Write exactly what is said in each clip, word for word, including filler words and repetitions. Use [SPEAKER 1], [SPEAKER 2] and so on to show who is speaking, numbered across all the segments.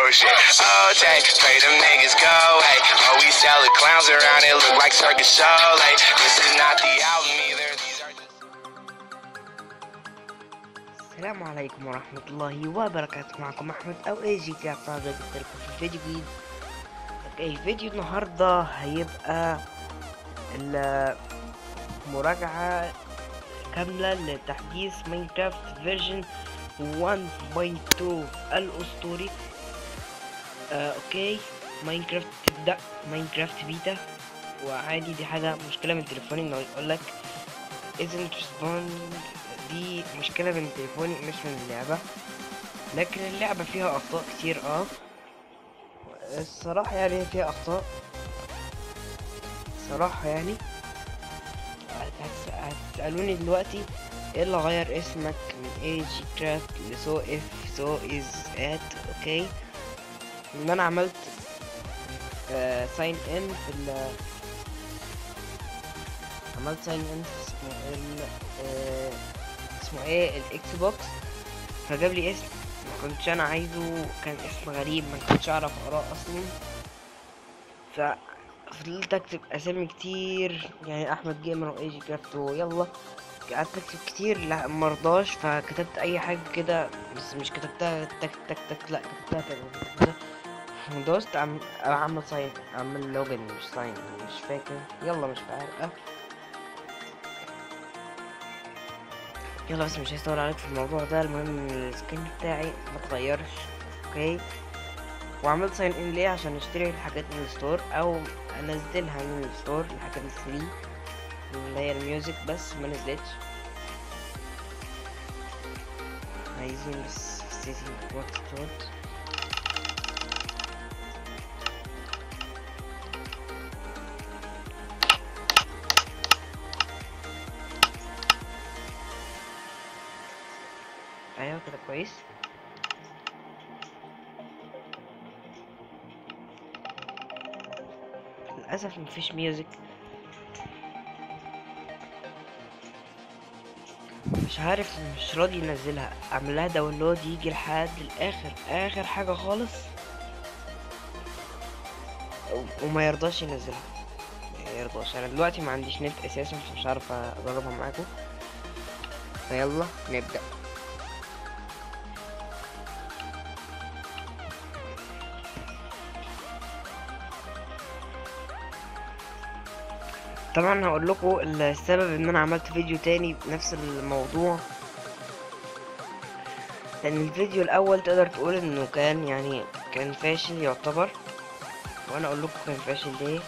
[SPEAKER 1] Oh shit, oh dang, pray them niggas go, hey. Oh, we sell the clowns around it, look like circus show, like. This is not the album either, these are just...
[SPEAKER 2] السلام عليكم ورحمة الله وبركاته. معكم أحمد أو اي جي تي. أعتقد جبت لكم في فيديو جديد. اوكي، فيديو النهاردة هيبقى المراجعة كاملة لتحديث ماينكرافت فيرجن واحد نقطة اثنين الأسطوري. آه، اوكي، ماينكرافت تبدأ ماينكرافت بيتا، وعادي دي حاجة مشكلة من تليفوني انه يقولك isn't responding. دي مشكلة من تليفوني مش من اللعبة، لكن اللعبة فيها أخطاء كتير. اه الصراحة يعني فيها أخطاء صراحة يعني. هتس- هتسألوني دلوقتي ايه اللي غير اسمك من اي جي كرافت لسو اف سو از ات. اوكي، ان انا عملت ساين ان في ال عملت ساين ان في اسمه ال آه، اسمه ايه الاكس بوكس، فجاب لي اسم ما كنتش انا عايزه، كان اسم غريب ما كنتش اعرف اقراه اصلا. ففضلت اكتب اسامي كتير يعني احمد جيمر واي جي كرافت ويلا، قعدت اكتب كتير لا مرضاش، فكتبت اي حاجه كده بس مش كتبتها تك تك تك، لا كتبتها كده كده. دوست عم اعمل ساين اعمل لوجن مش ساين مش فاكر، يلا مش فارقه يلا. بس مش هيطول عليك في الموضوع ده. المهم ان السكين بتاعي ما اتغيرش. اوكي، وعملت ساين ان ليه؟ عشان اشتري الحاجات من الستور او انزلها من الستور، الحاجات الفري اللي هي الميوزك، بس ما نزلتش. عايزين بس سيتنج وقت كود. ايوه كده كويس. للاسف مفيش ميوزك، مش عارف مش راضي ينزلها. اعمل لها داونلود يجي لحد الاخر اخر حاجه خالص وما يرضاش ينزلها، ما يرضاش. انا دلوقتي ما عنديش نت اساسا فمش عارف اجربها معاكم، فيلا نبدا. طبعا هقول لكم السبب ان انا عملت فيديو تاني بنفس الموضوع، لان الفيديو الاول تقدر تقول انه كان يعني كان فاشل يعتبر، وانا اقول لكم كان فاشل ليه.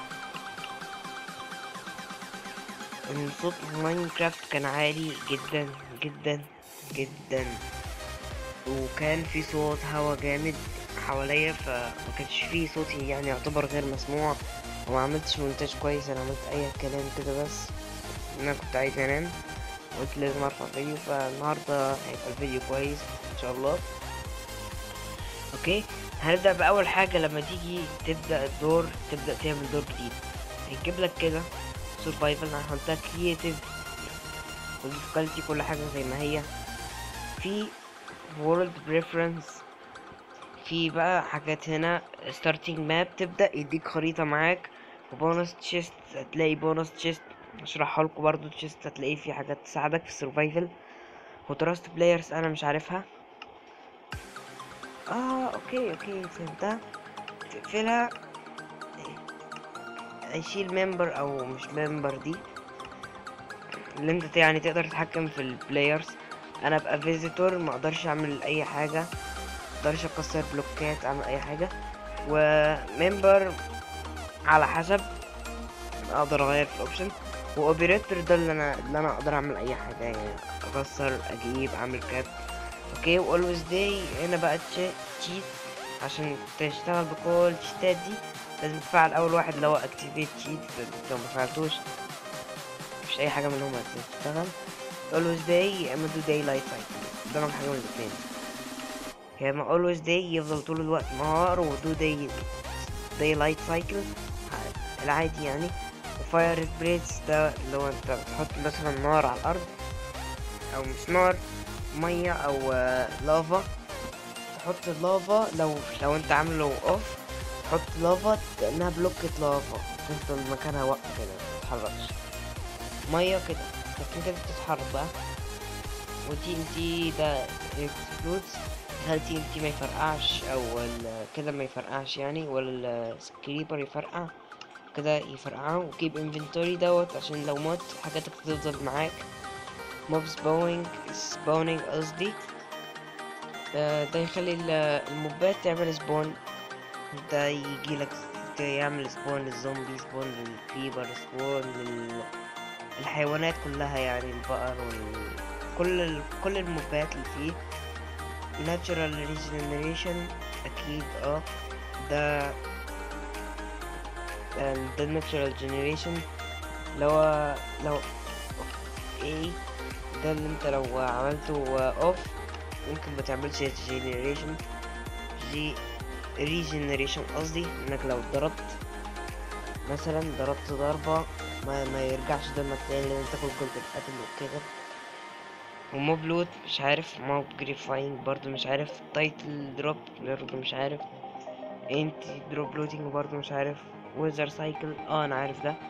[SPEAKER 2] ان صوت ماينكرافت كان عالي جدا جدا جدا، وكان في صوت هوا جامد حواليا، فما كانش فيه صوتي يعني يعتبر غير مسموع، وما عملتش مونتاج كويس. انا عملت اي كلام كده بس انا كنت عايز انام، قلت لازم ارفع فيديو، فالنهارده هيبقى الفيديو كويس ان شاء الله. اوكي، هنبدا باول حاجه. لما تيجي تبدا الدور تبدا تعمل دور جديد، هيجيب لك كده سرفايفل. انا عملتها كرييتيف والديفيكالتي كل حاجه زي ما هي. في وورلد بريفرنس، في بقى حاجات هنا ستارتنج ماب، تبدا يديك خريطه معاك، وبونس تشيست هتلاقي بونس تشيست اشرحها لكم برضو. تشيست هتلاقي في حاجات تساعدك في السرفايفل. وتراست بلايرز انا مش عارفها. اه اوكي اوكي فهمتها. تقفلها هيشيل ممبر او مش ممبر، دي اللي انت يعني تقدر تتحكم في البلايرز. انا ابقى فيزيتور ما اقدرش اعمل اي حاجه، ما اقدرش اكسر بلوكات اعمل اي حاجه. وممبر على حسب اقدر اغير في الاوبشن. واوبريتور ده اللي انا اللي انا اقدر اعمل اي حاجه يعني اكسر اجيب اعمل كات. اوكي، واولويز داي هنا بقى تشيت. عشان تشتغل بكل الشيتات دي لازم تفعل اول واحد اللي هو اكتيفيت شيت. لو ما فعلتوش مفيش اي حاجه منهم هتشتغل. always day يا اما do daylight cycle، قدامك حاجه من الاتنين. يا اما always day يفضل طول الوقت نهار، و do day daylight cycle العادي يعني. وفاير سبريتس ده اللي هو انت بتحط مثلا نار على الارض، او مش نار، ميه او لافا، تحط لافا، لو لو انت عامله اوف تحط لافا كأنها بلوكة لافا تفضل مكانها واقفة كده متتحركش. مية كده لكن كده بتتحرك بقى. وتي ان تي ده اكسبلودز، هل تي ان تي ما يفرقعش او ال- كده ما يفرقعش يعني، ولا السكريبر يفرقع كده يفرقعه. وكيب انفنتوري دوت عشان لو مات حاجاتك تفضل معاك. موب سباونينج سباونينج قصدي، آه، ده يخلي ال- الموبات تعمل سبون. ده يجيلك يعمل سبون للزومبي، سبون للكريبر، سبون لل... الحيوانات كلها يعني البقر وال... كل ال... كل الموبات اللي فيه. natural regeneration اكيد اه ده ال- ده natural generation. لو لو ايه ده اللي انت لو عملته اوف ممكن متعملش generation جي regeneration قصدي، انك لو ضربت مثلا ضربت ضربة ما, ما يرجعش دمك تاني لازم تاكل جلد القتل وكده. وموب لوت مش عارف، موب جريفاينج برضو مش عارف، تايتل دروب برضو مش عارف، انتي دروب لوتينج برضو مش عارف، ويزر سايكل اه انا عارف ده.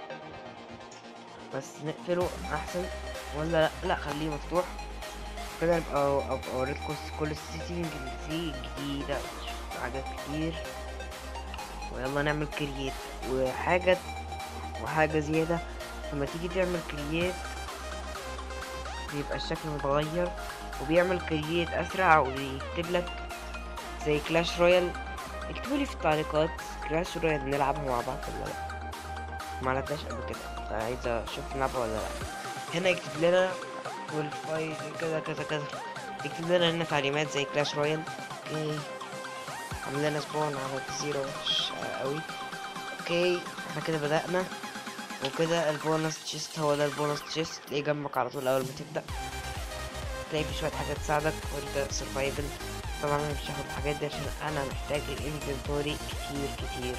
[SPEAKER 2] بس نقفله احسن ولا لا؟ لا خليه مفتوح كده. ابقى ابقى اوريكم كل السيتنج اللي فيه جديدة، شوف حاجات كتير. ويلا نعمل كرييت. وحاجة وحاجة زيادة، لما تيجي تعمل كرييت بيبقى الشكل متغير وبيعمل كرييت اسرع ويكتب لك زي كلاش رويال. اكتبوا لي في التعليقات كلاش رويال نلعبها مع بعض ولا لا، ما لعبناش قبل كده فعايز اشوف نلعبها ولا لا. هنا يكتب لنا والفايل كذا كذا كذا، يكتب لنا هنا تعليمات زي كلاش رويال. اوكي عامل لنا سبون على الزيرو مش قوي. اوكي احنا كده بدأنا. وكده البونص تشيست هو ده البونص تشيست، تلاقيه جنبك على طول اول ما تبدأ. تلاقي في شوية حاجات تساعدك وانت سرفايفل. طبعا انا مش هاخد الحاجات دي عشان انا محتاج الانفنتوري كتير كتير.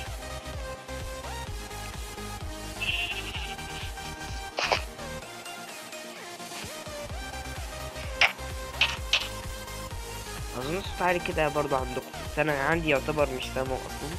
[SPEAKER 2] اظن صوت عالي كده برضو عندكم بس انا عندي يعتبر مش سامعه اصلا.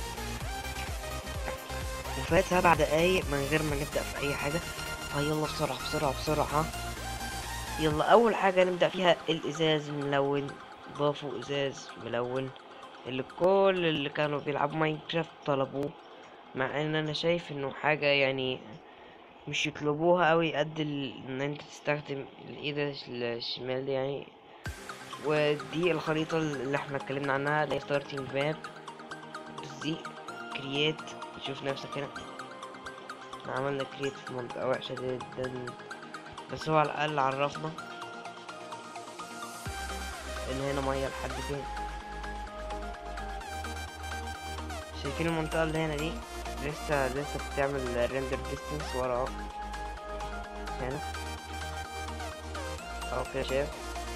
[SPEAKER 2] وفات سبع دقايق من غير ما نبدأ في اي حاجة. فيلا بسرعة بسرعة بسرعة. يلا اول حاجة نبدأ فيها الازاز الملون. ضافوا ازاز ملون اللي كل اللي كانوا بيلعبوا ماينكرافت طلبوه، مع ان انا شايف انه حاجة يعني مش يطلبوها قوي قد ال- ان انت تستخدم الايد الشمال دي يعني. ودي الخريطة اللي احنا اتكلمنا عنها اللي هي ستارتنج ماب. بس دي كرييت، شوف نفسك هنا احنا عملنا كرييت في منطقة وحشة جدا بس هو على الاقل عرفنا ان هنا مية لحد فين. شايفين المنطقة اللي هنا دي لسه لسه بتعمل ريندر ديستنس ورا اهو هنا اهو كده شايف.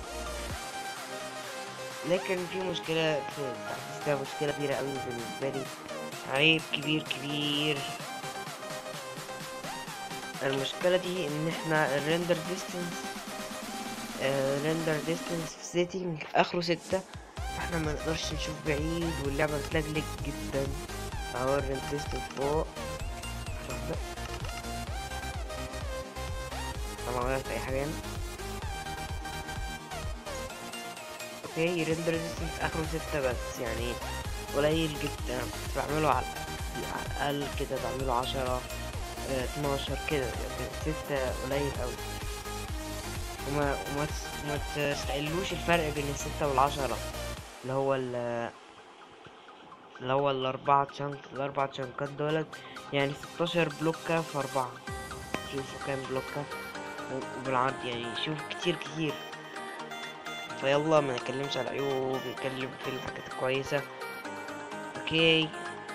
[SPEAKER 2] لكن في مشكلة في التحديث ده، مشكلة كبيرة اوي بالنسبة لي، عيب كبير كبير. المشكلة دي ان احنا الريندر ديستنس ريندر ديستنس في سيتنج اخره ستة، فاحنا ما نقدرش نشوف بعيد واللعبة بتلجلج جدا. اهو الريندر ديستنس فوق واحدة. انا ما غيرت اي حاجة هنا. اوكي ريندر ديستنس اخره ستة بس يعني قليل جدا. بعمله على على الاقل كده بعمله عشرة اه اتناشر كده يعني ستة قليل اوي. وما وما تس- وما تستقلوش الفرق بين الستة والعشرة اللي هو ال اللي هو الأربعة تشانك الأربع تشانكات دولت يعني ستاشر بلوكة في أربعة. شوفوا كام بلوكة وبالعرض يعني شوف كتير كتير. فيلا ما نتكلمش على العيوب، نتكلم في الحاجات الكويسة. اوكي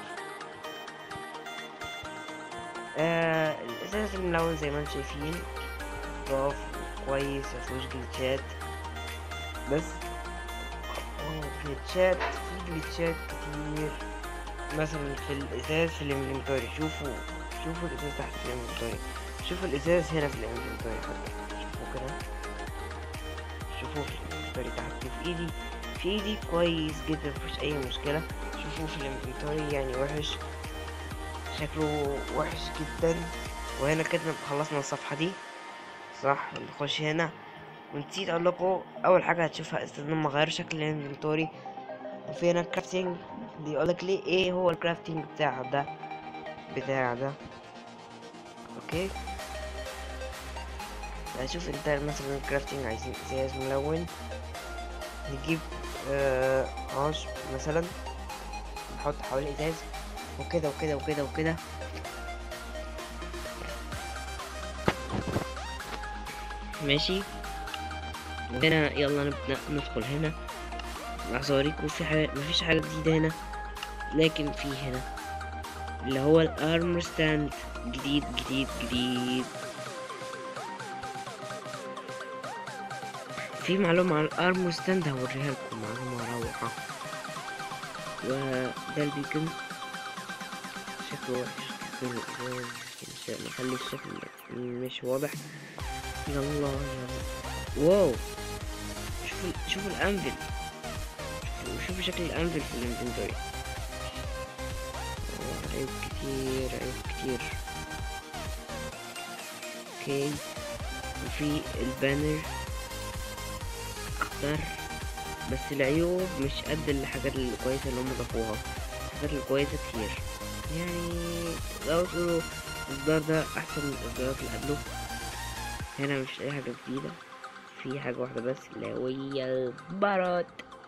[SPEAKER 2] آه الأساس الملون زي ما انتم شايفين ضاف كويس مفيهوش جلتشات. بس جلتشات في جلتشات كتير مثلا في الازاز في الانفنتوري. شوفوا شوفوا الازاز تحت في الانفنتوري، شوفوا الازاز هنا في الانفنتوري حتى شوفوا كده، شوفوا في الانفنتوري تحت في ايدي في ايدي كويس جدا، مفيش اي مشكلة. شوفوا في الانفنتوري يعني وحش، شكله وحش جدا. وهنا كده نبقى خلصنا الصفحة دي صح. نخش هنا، ونسيت اقول لكم اول حاجة هتشوفها استخدام مغير شكل الانفنتوري. وفي هنا كرافتنج، بيقولك ليه ايه هو الكرافتنج بتاع ده بتاع ده اوكي. هشوف انت مثلا الكرافتنج عايزين ازاز ملون، نجيب آه عشب مثلا، نحط حوالي ازاز وكده وكده وكده وكده. ماشي. وهنا يلا نبدأ ندخل هنا. لحظة اوريكم في حاجة، مفيش حاجة جديدة هنا، لكن في هنا اللي هو الارمر ستاند جديد جديد جديد. في معلومة عن الارمر ستاند هوريها لكم، معلومة روعة. وده البيكن شكله وحش، يمكن نخلي الشكل مش واضح. يلا يلا واو، شوفوا شوفوا الانفل، شوفوا شوفوا شكل الانفل في الانفنتوري. عيوب كتير عيوب كتير. اوكي. وفي البانر اخضر، بس العيوب مش قد الحاجات الكويسة اللي هم ضافوها. الحاجات الكويسة كتير، يعني لو تقولوا الإصدار ده أحسن من الإصدارات اللي قبله. هنا مش أي حاجة جديدة، في حاجة واحدة بس اللي هي البارات.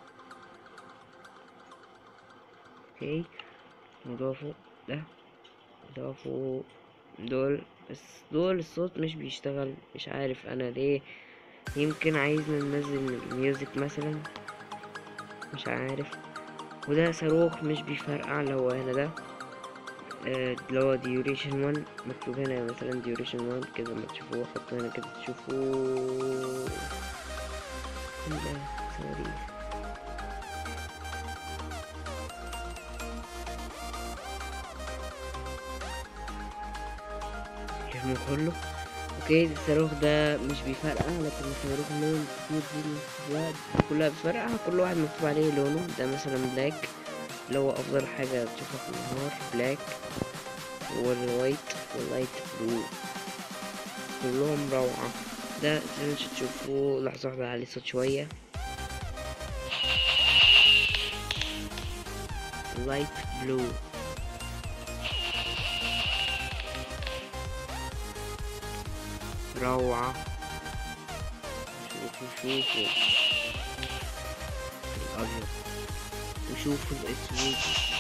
[SPEAKER 2] اوكي. نضافوا ده، نضافوا دول، بس دول الصوت مش بيشتغل، مش عارف أنا ليه. يمكن عايزنا ننزل الميوزك مثلا، مش عارف. وده صاروخ مش بيفرقع، اللي هو هنا ده اللي هو duration one، مكتوب هنا مثلا duration one كده، ما تشوفوه حطوا هنا كده تشوفوه. لا سوري. اسمه كله اوكي. الصاروخ ده مش بيفرقع، لكن الصاروخ اللي كتير دي كلها بتفرقع، كل واحد مكتوب عليه لونه. ده مثلا بلاك، اللي هو افضل حاجة تشوفها في النهار، بلاك والوايت واللايت بلو، كلهم روعة. ده زي ما انتوا تشوفوه. لحظة واحدة عليه صوت شوية. لايت بلو روعة. شوفوا شوفوا الأبيض وشوفوا الأسود،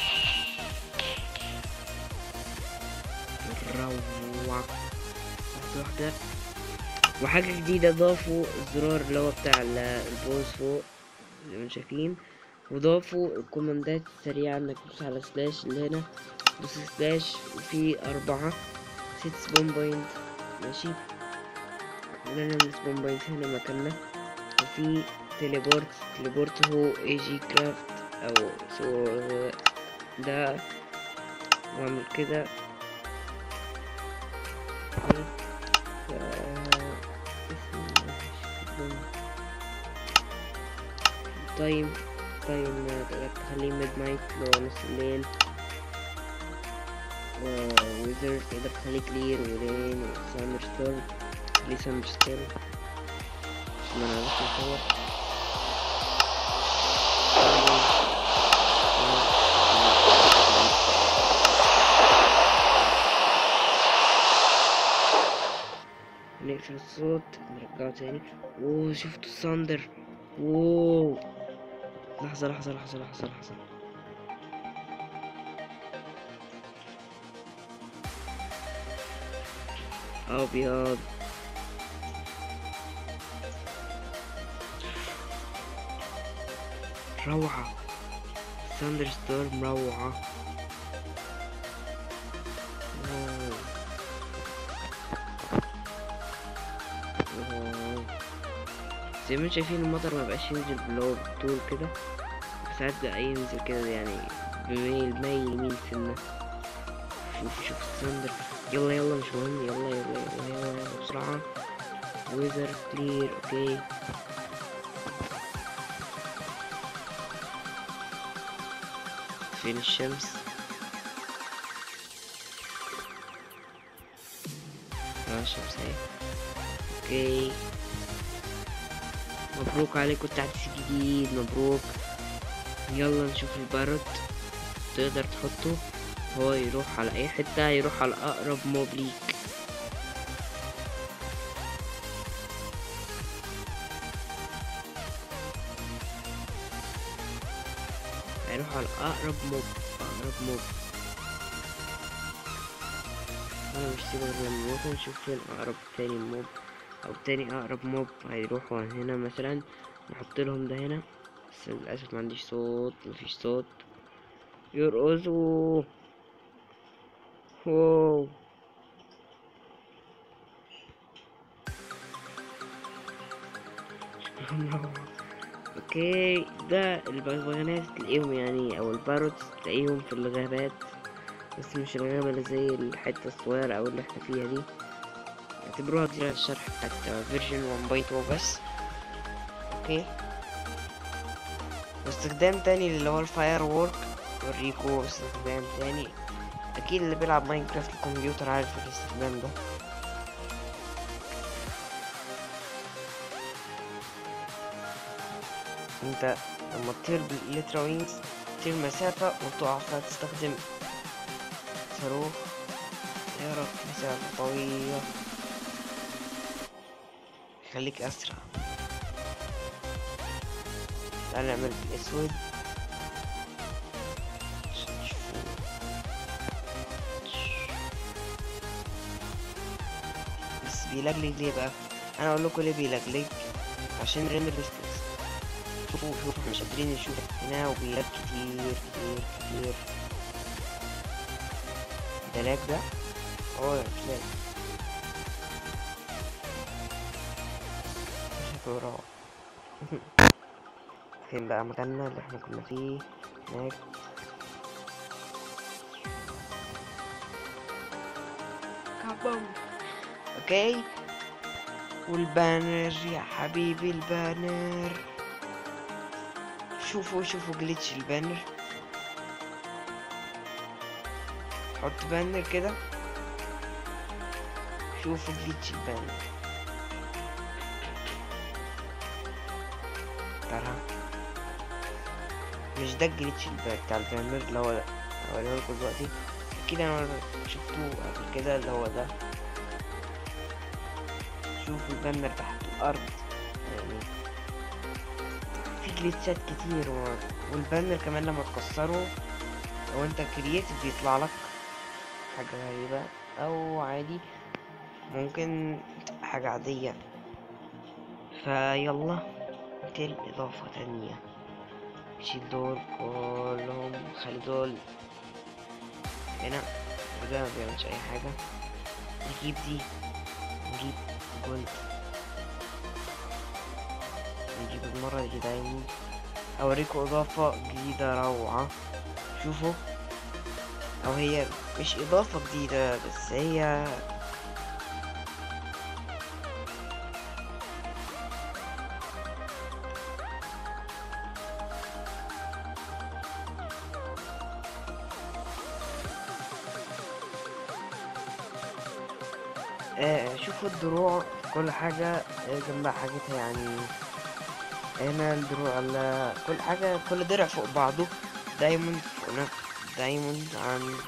[SPEAKER 2] روعة. واحدة واحدة. وحاجة جديدة، ضافوا الزرار اللي هو بتاع البوز فوق زي ما انتم شايفين، وضافوا الكوماندات السريعة انك تدوس على سلاش اللي هنا، دوس سلاش وفي أربعة ست سبون بوينت. ماشي. لنا السبون بوينت هنا مكاننا. وفي تليبورت، تليبورت هو اي جي كرافت او سو ده، واعمل كده. تايم تايم تقدر تخليه ميد نايت اللي هو نص الليل. وويزر تقدر تخليه كلير ورين وسامر ستورم، خليه سامر ستورم عشان انا عرفت نصور. نقفل الصوت نرجعه تاني. اوه شفتوا الساندر. اوه لحظة لحظة لحظة لحظة لحظة. ابيض روعة. ثاندر ستورم روعة. واو. واو. زي ما انتم شايفين المطر مبقاش ينزل باللي هو بالطول كده، ساعات بقى ينزل كده يعني بميل ميل يمين سنة. شوف شوف الثاندر. يلا يلا مش مهم، يلا يلا يلا يلا, يلا بسرعة. ويزر كلير اوكي. فين الشمس؟ اه الشمس اهي. اوكي مبروك عليكم التعديل الجديد، مبروك. يلا نشوف البارود. تقدر تحطه هو يروح على اي حتة، يروح على اقرب موب ليك. هيروح على اقرب موب، اقرب موب. انا مش سيبه غير لما نروح نشوف فين اقرب تاني موب او تاني اقرب موب. هيروحوا هنا مثلا، نحط لهم ده هنا. بس للاسف ما عنديش صوت، مفيش صوت. يرقصوا. واو اوكي، ده البغبغانات تلاقيهم يعني او الباروتس تلاقيهم في الغابات، بس مش الغابة اللي زي الحتة الصغيرة او اللي احنا فيها دي. اعتبروها دي الشرح بتاعت فيرجن واحد نقطة اتنين بس. اوكي واستخدام تاني اللي هو الفاير وورك، اوريكو استخدام تاني. اكيد اللي بيلعب ماينكرافت الكمبيوتر عارف الاستخدام ده. انت لما تطير بالإلكترا وينجز تطير مسافة وتقع، فتستخدم صاروخ يعرف مسافة طويلة يخليك أسرع. تعال نعمل بالأسود عشان تشوفوا. بس بيلجلج ليه بقى؟ أنا أقول لكم ليه بيلجلج، عشان ريندر ديستنس. شوفوا شوفوا مش قادرين نشوف هنا، وبيلاج كتير كتير كتير. ده لاج ده؟ اه مش لاج، شكله روعة. فين بقى مكاننا اللي احنا كنا فيه؟ هناك. كابوم. اوكي والبانر يا حبيبي البانر. شوفوا شوفوا جليتش البانر. حط بانر كده، شوفوا جليتش البانر. ترى مش ده الجليتش بتاع البانر اللي هو ده، هوريه لكم دلوقتي. اكيد انا شفتوه قبل كده اللي هو ده. شوفوا البانر تحت الارض، يعني في جليتشات كتير. والبانر كمان لما تكسره لو انت كرييتيف بيطلع لك حاجة غريبة او عادي، ممكن تبقى حاجة عادية. فيلا ننتقل اضافة تانية. شيل دول كلهم، خلي دول هنا، وده ما بيعملش اي حاجة. نجيب دي، نجيب جولد، نجيب المرة دي دايموند. اوريكم اضافة جديدة روعة. شوفوا، او هي مش اضافة جديدة بس هي آه شوفوا الدروع كل حاجة آه جنبها حاجتها، يعني هنا الدروع على كل حاجة، كل درع فوق بعضه. دايموند فوق دايموند عن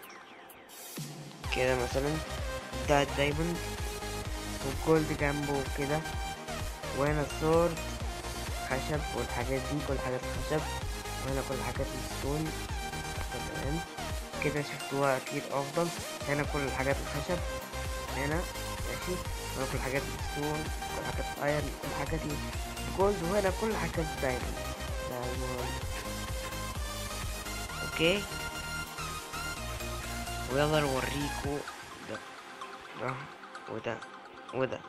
[SPEAKER 2] كده مثلا، ده الدايموند والجولد جنبه كده. وهنا السورد خشب والحاجات دي كل حاجات الخشب، وهنا كل حاجات الستون. تمام كده شفتوها اكيد افضل. هنا كل الحاجات الخشب هنا ماشي، هنا كل حاجات الستون، كل حاجات الايرن، كل حاجات الجولد، وهنا كل حاجات دايموند دايموند. اوكي ويلا نوريكو ده ده وده وده،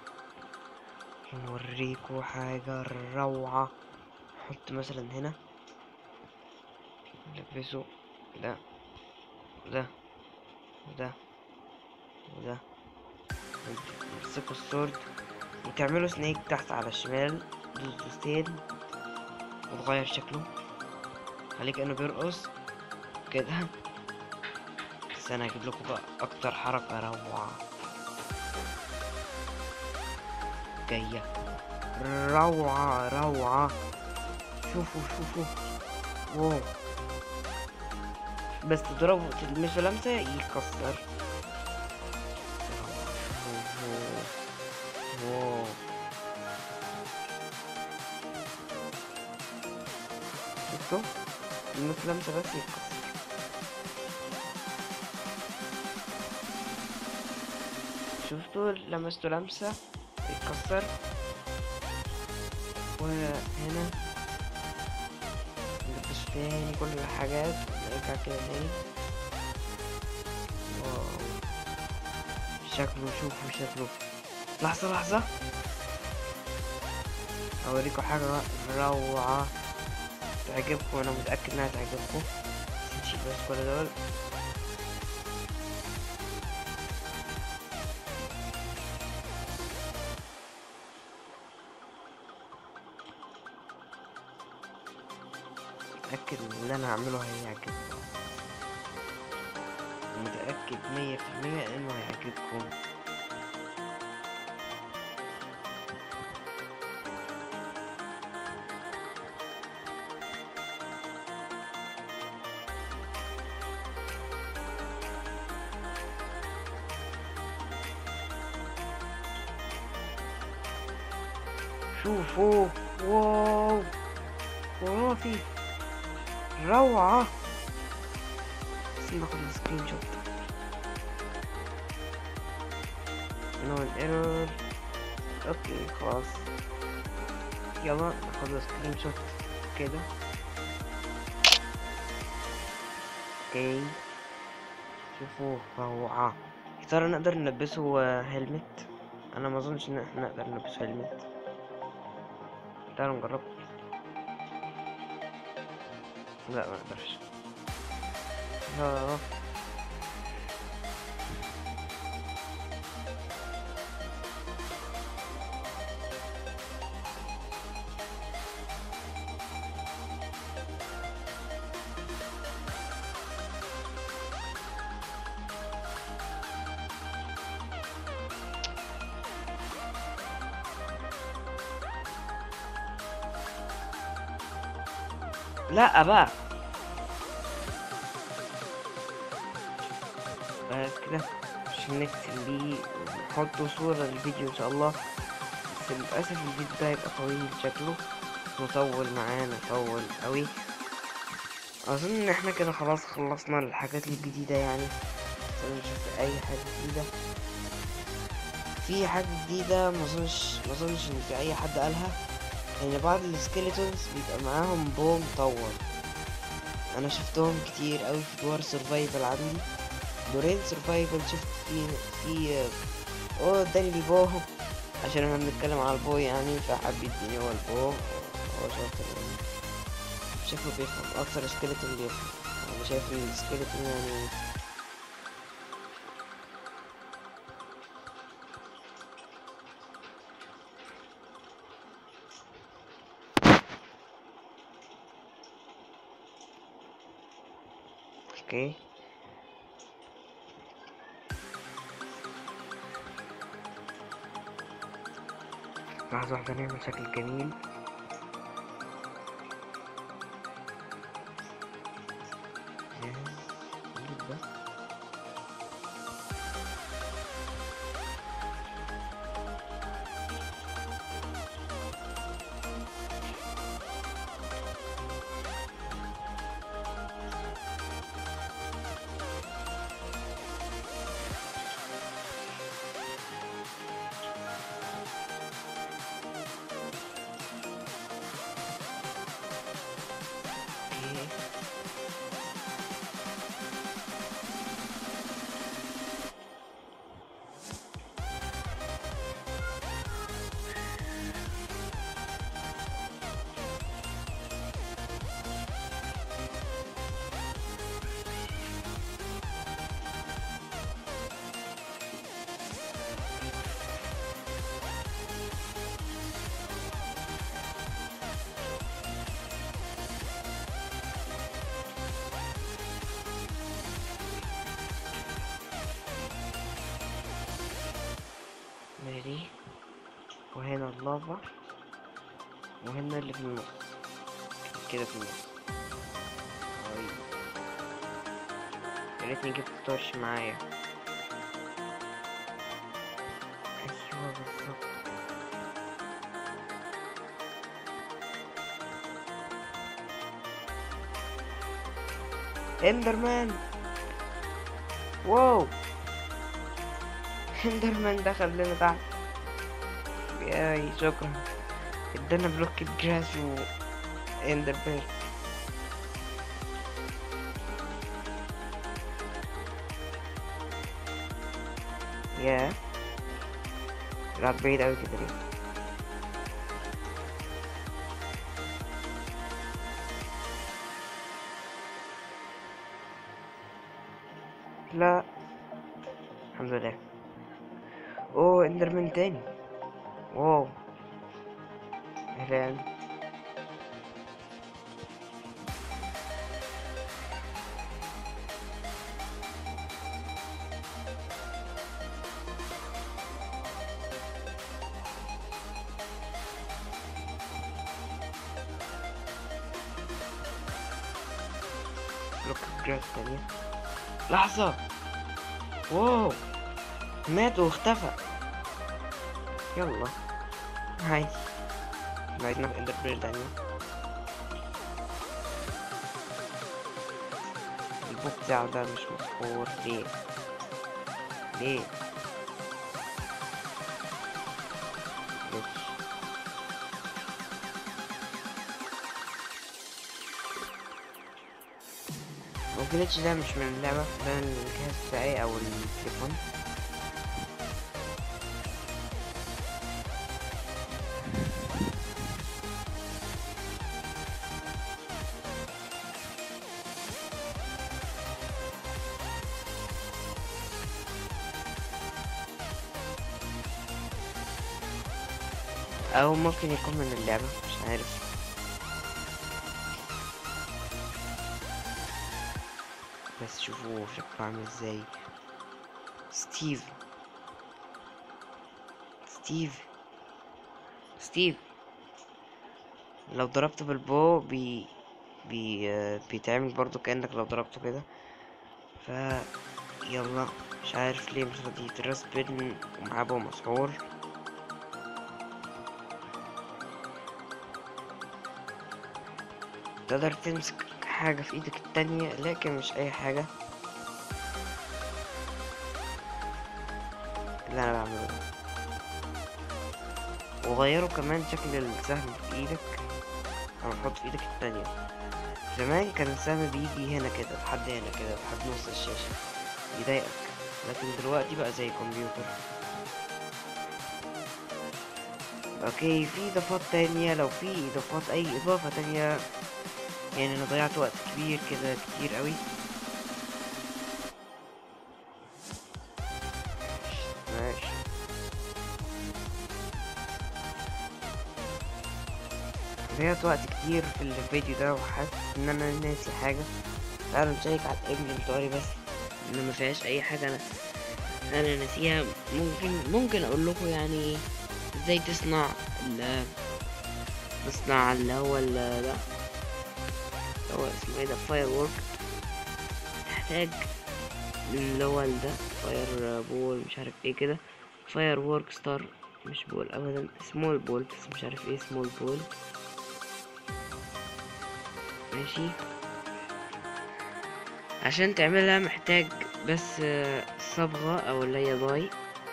[SPEAKER 2] نوريكو حاجة روعة. نحط مثلا هنا نلبسه ده وده وده وده، نمسكوا السورد وتعملوا سنيك تحت على الشمال، دوس دوستين وتغير شكله، خليه كأنه بيرقص. كده. بس انا هجيب لكم بقى اكتر حركة روعة جاية، روعة روعة. شوفوا شوفوا، واو. بس تضربوا تلمسوا لمسة يكسر. شوفوا، واو. شفتوا؟ تلمسوا لمسة بس يتكسر. شفتوا لمستوا لمسة يتكسر. وهنا نلبس تاني كل الحاجات، نرجع كده تاني. واو، شكله، شوفوا شكله. لحظة لحظة، اوريكم حاجة روعة تعجبكم، انا متأكد انها تعجبكم. نشيل بس كل دول. متأكد ان اللي انا هعمله هيعجبكم، متأكد مية في المية انه هيعجبكم. شوفوا، واو، خرافي، روعة. بس ناخد السكرين شوت. نو ايرور. اوكي خلاص، يلا ناخد السكرين شوت كده. اوكي، شوفوا روعة. يا ترى نقدر نلبسه هيلمت؟ انا ما اظنش ان احنا نقدر نلبسه هيلمت. تعالوا نجرب. لا ما نقدرش. آه. لا بقى، بس كده عشان نختم بيه ونحط صورة للفيديو ان شاء الله. بس للأسف الفيديو ده هيبقى طويل شكله، مطول معانا، طول قوي. اظن ان احنا كده خلاص خلصنا الحاجات الجديدة يعني. نشوف اي حاجة جديدة. في حاجة جديدة مظنش مظنش ان في اي حد قالها، ان يعني بعض السكيلتونز بيبقى معاهم بو مطور. انا شفتهم كتير قوي في دور سرفايفل عندي، دورين سرفايفل شفت في في اوه اداني البو عشان احنا بنتكلم على البو يعني، فحب يديني هو البو. هو شاطر يعني، شكله بيفهم اكتر. سكيلتون بيفهم. انا شايف ان السكيلتون يعني اوكي. لحظة واحدة نعمل شكل جميل. اللافا، وهنا اللي في النص كده في النص. طيب يا ريتني جبت طرش معايا. ايوه بالظبط. اندرمان، واو اندرمان دخل لنا تحت. ياي شكرا، ادانا بلوك جراس و اندر بير. ياه طلعت بعيد اوي كده ليه؟ لا الحمد لله. اوه اندرمان تاني، واو اهلا. بلوك جراس تانية. لحظة، واو مات واختفى. يلا عادي، بعدنا في اندر بير تانية. البوك بتاعه ده مش مسحور ليه؟ ليه؟ ماشي. هو الجليتش ده مش من اللعبة، ده من الجهاز بتاعي أو التليفون. أو ممكن يكون من اللعبة، مش عارف. بس شوفوا شكله عامل ازاي. ستيف ستيف ستيف لو ضربته بالبو بي بي آه، بيتعمل برضو كأنك لو ضربته كده. ف يلا مش عارف ليه مش راضي يترس بين ومعاه بو مسحور. تقدر تمسك حاجة في ايدك التانية لكن مش اي حاجة اللي انا بعمله ده. وغيروا كمان شكل السهم في ايدك او نحط في ايدك التانية. زمان كان السهم بيجي هنا كده لحد هنا كده لحد نص الشاشة يضايقك، لكن دلوقتي بقى زي كمبيوتر. اوكي في اضافات تانية، لو في اضافات اي اضافة تانية يعني انا ضيعت وقت كبير كده كتير قوي. ماشي ضيعت وقت كتير في الفيديو ده وحاسس ان انا ناسي حاجة. تعالوا نشيك على الانفنتوري بس ان ما فيهاش اي حاجة انا انا ناسيها. ممكن ممكن اقول لكم يعني ازاي تصنع ال تصنع اللي هو ال ده هو اسمه ايه ده فاير وورك. تحتاج اللي هو ده فاير بول مش عارف ايه كده، فاير وورك ستار مش بول ابدا، سمول بول بس مش عارف ايه سمول بول. ماشي عشان تعملها محتاج بس صبغة او اللي هي ضاي.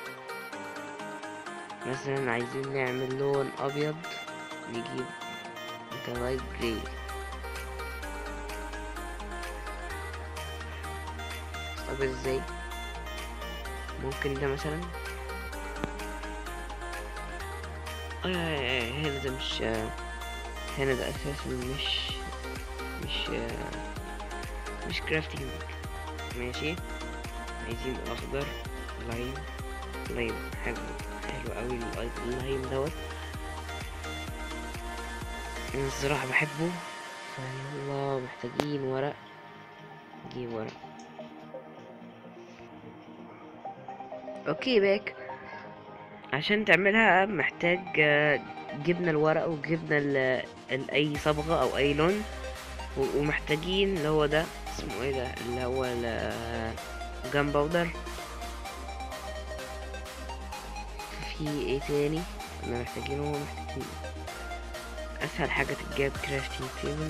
[SPEAKER 2] مثلا عايزين نعمل لون ابيض نجيب دراي جراي. طب ازاي؟ ممكن ده مثلا اه هنا ده مش هنا ده اساسا مش مش مش كرافتنج. ماشي عايزين اخضر لايم. لايم حلو حلو قوي اللايم دوت، انا الصراحة بحبه. فيلا محتاجين ورق، نجيب ورق. اوكي باك عشان تعملها محتاج آه، جبنة الورق وجبنة ال- ال- اي صبغة او اي لون، و- ومحتاجين اللي هو ده اسمه ايه ده اللي هو الجام باودر. في ايه تاني احنا محتاجينه؟ محتاجين اسهل حاجة تتجاب كرافتنج تيبل.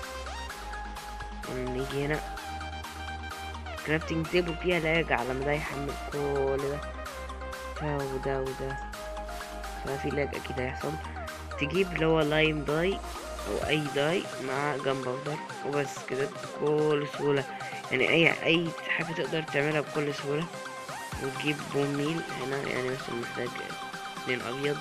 [SPEAKER 2] نيجي هنا كرافتنج تيبل فيها لاج على ما ده يحمل كل ده ده وده وده، ففي لاج اكيد هيحصل. تجيب اللي هو لايم داي او اي داي مع جام باودر وبس كده بكل سهولة، يعني اي اي حاجة تقدر تعملها بكل سهولة. وتجيب بون ميل هنا، يعني مثلا محتاج اتنين ابيض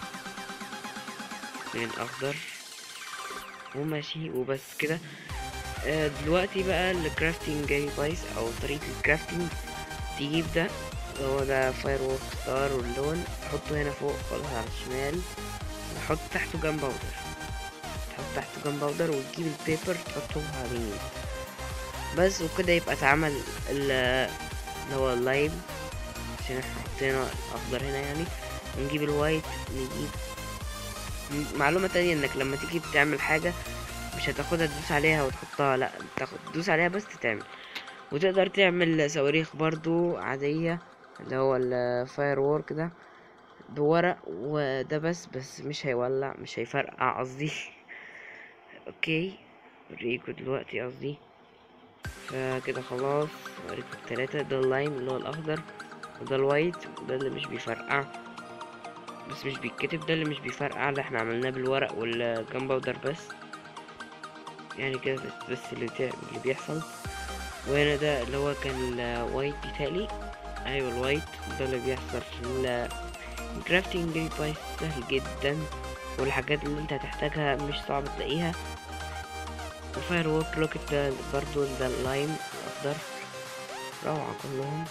[SPEAKER 2] اتنين اخضر وماشي وبس كده. آه، دلوقتي بقى الكرافتنج ديفايس او طريقة الكرافتنج، تجيب ده اللي هو ده فاير وورك ستار واللون، تحطه هنا فوق خالص على الشمال، تحط تحته جام باودر، تحط تحته جام باودر وتجيب البيبر تحطه على اليمين بس. وكده يبقى اتعمل ال- اللي هو اللايم، عشان احنا حطينا الاخضر هنا يعني. ونجيب الوايت، نجيب م- معلومة تانية انك لما تيجي تعمل حاجة مش هتاخدها تدوس عليها وتحطها، لا تاخد تدوس عليها بس تعمل. وتقدر تعمل صواريخ برضو عادية اللي هو الفاير وورك ده بورق وده بس بس مش هيولع مش هيفرقع قصدي. اوكي اوريكوا دلوقتي قصدي. فكده خلاص اوريكوا التلاتة، ده اللايم اللي هو الاخضر، وده الوايت وده اللي مش بيفرقع بس مش بيتكتب، ده اللي مش بيفرقع اللي احنا عملناه بالورق والجام باودر بس، يعني كده بس, بس اللي, بتا- اللي بيحصل. وهنا ده اللي هو كان الوايت بيتهيألي، ايوه الوايت ده اللي بيحصل في الكرافتنج ديفايس، سهل جدا والحاجات اللي انت هتحتاجها مش صعب تلاقيها. وفاير وورك روكت ده برضو ده اللايم الاخضر، روعة كلهم.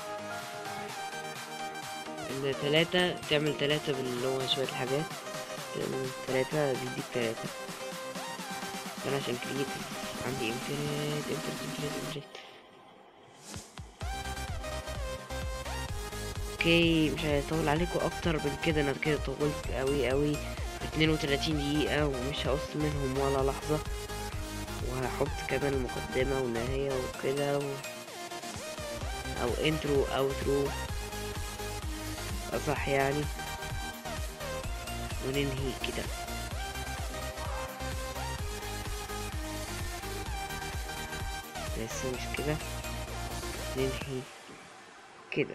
[SPEAKER 2] التلاتة تعمل تلاتة باللي هو شوية الحاجات، تعمل تلاتة بيديك تلاتة. انا عشان كريت عندي امتريت امتريت امتريت امتريت اوكي. مش هيطول عليكم اكتر من كده، انا كده طولت قوي قوي اتنين وتلاتين دقيقة ومش هقص منهم ولا لحظة. وهحط كمان المقدمة والنهاية وكده و... او انترو اوترو اصح يعني، وننهي كده. بس مش كده، ننهي كده.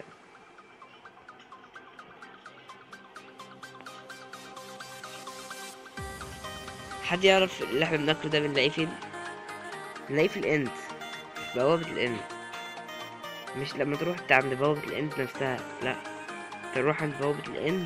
[SPEAKER 2] حد يعرف اللي احنا بناكله ده بنلاقيه فين؟ بنلاقيه في الاند، بوابة الاند، مش لما تروح عند بوابة الاند نفسها، لا تروح عند بوابة الاند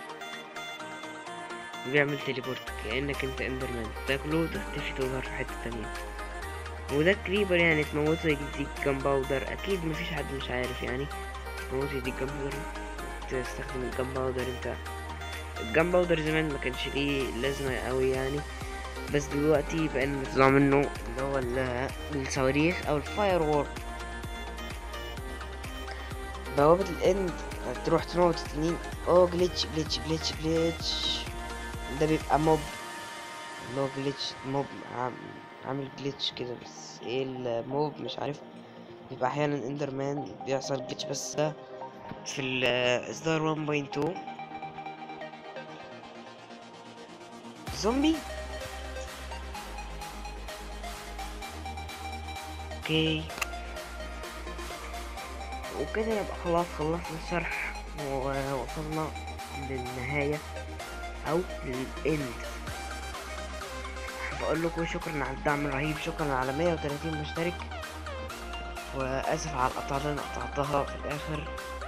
[SPEAKER 2] وبيعمل تليبورت كأنك انت اندرمان، تاكله تختفي تظهر في حتة تانية. وده كريبر يعني تموته يديك جام باودر، اكيد مفيش حد مش عارف يعني تموته يديك جام باودر، تستخدم الجام باودر انت. الجام باودر زمان ما كانش ليه لازمة قوي يعني، بس دلوقتي بقى نطلع منه اللي هو ال- الصواريخ او الفاير وورك. بوابة الاند تروح تموت التنين، اوه جليتش جليتش جليتش جليتش، ده بيبقى موب اللي هو جليتش موب عام- عامل جليتش كده، بس ايه الموب مش عارف، بيبقى احيانا اندرمان بيحصل جليتش، بس ده في الاصدار واحد نقطة اتنين زومبي. اوكي وكده يبقى خلاص خلصنا الشرح ووصلنا للنهاية او للاند. بقول لكم شكرا على الدعم الرهيب، شكرا على مية وتلاتين مشترك، واسف على القطعة اللي انا قطعتها في الاخر،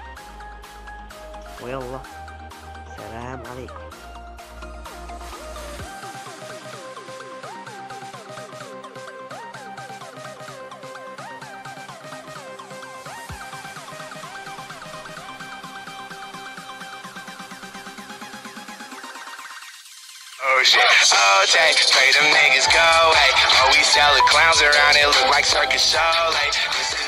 [SPEAKER 2] ويلا سلام عليكم.
[SPEAKER 1] Oh shit, oh dang, pray them niggas go, hey. Always tell the clowns around it look like circus show, like.